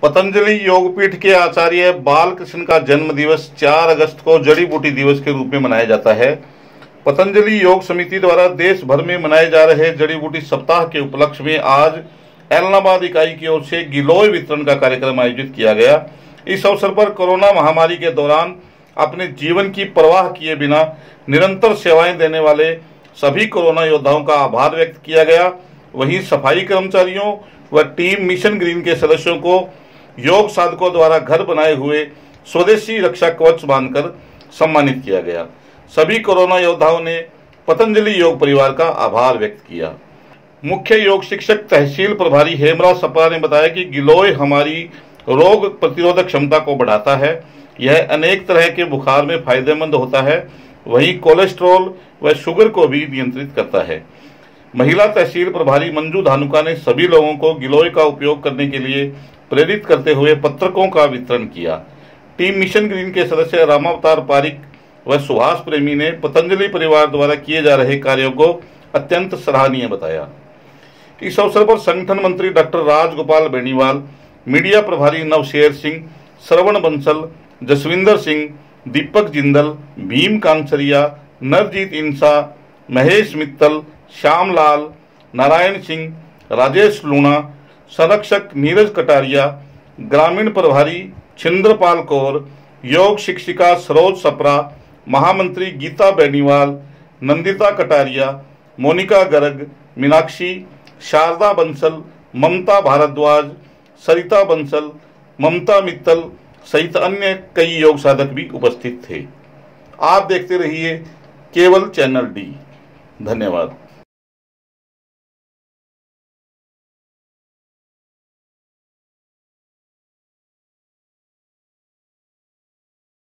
पतंजलि योगपीठ के आचार्य बालकृष्ण का जन्म दिवस 4 अगस्त को जड़ी बूटी दिवस के रूप में मनाया जाता है। पतंजलि योग समिति द्वारा देश भर में मनाए जा रहे जड़ी बूटी सप्ताह के उपलक्ष्य में आज ऐलनाबाद इकाई की ओर से गिलोय वितरण का कार्यक्रम आयोजित किया गया। इस अवसर पर कोरोना महामारी के दौरान अपने जीवन की परवाह किए बिना निरंतर सेवाएं देने वाले सभी कोरोना योद्धाओं का आभार व्यक्त किया गया। वहीं सफाई कर्मचारियों व टीम मिशन ग्रीन के सदस्यों को योग साधकों द्वारा घर बनाए हुए स्वदेशी रक्षा कवच बांधकर सम्मानित किया गया। सभी कोरोना योद्धाओं ने पतंजलि योग परिवार का आभार व्यक्त किया। मुख्य योग शिक्षक तहसील प्रभारी हेमराज सप्रा ने बताया कि गिलोय हमारी रोग प्रतिरोधक क्षमता को बढ़ाता है। यह अनेक तरह के बुखार में फायदेमंद होता है। वहीं कोलेस्ट्रॉल व शुगर को भी नियंत्रित करता है। महिला तहसील प्रभारी मंजू धानुका ने सभी लोगों को गिलोय का उपयोग करने के लिए प्रेरित करते हुए पत्रकों का वितरण किया। टीम मिशन ग्रीन के सदस्य रामावतार पारिक व सुभाष प्रेमी ने पतंजलि परिवार द्वारा किए जा रहे कार्यों को अत्यंत सराहनीय बताया। इस अवसर पर संगठन मंत्री डॉक्टर राजगोपाल बेनीवाल, मीडिया प्रभारी नवशेर सिंह, श्रवण बंसल, जसविंदर सिंह, दीपक जिंदल, भीम कांसरिया, नरजीत इंसा, महेश मित्तल, श्यामलाल, नारायण सिंह, राजेश लूणा, संरक्षक नीरज कटारिया, ग्रामीण प्रभारी छिंद्रपाल कौर, योग शिक्षिका सरोज सप्रा, महामंत्री गीता बेनीवाल, नंदिता कटारिया, मोनिका गर्ग, मीनाक्षी, शारदा बंसल, ममता भारद्वाज, सरिता बंसल, ममता मित्तल सहित अन्य कई योग साधक भी उपस्थित थे। आप देखते रहिए केवल चैनल डी। धन्यवाद।